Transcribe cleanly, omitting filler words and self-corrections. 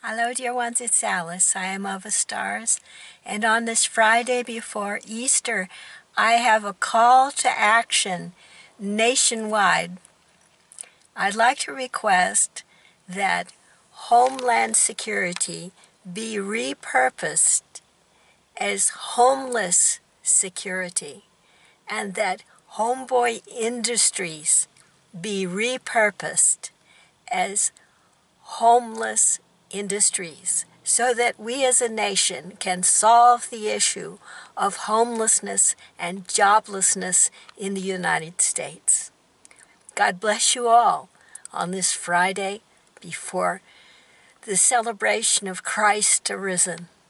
Hello, dear ones, it's Alice. I am of the stars, and on this Friday before Easter, I have a call to action nationwide. I'd like to request that Homeland Security be repurposed as homeless security, and that Homeboy Industries be repurposed as homeless industries, so that we as a nation can solve the issue of homelessness and joblessness in the United States. God bless you all on this Friday before the celebration of Christ arisen.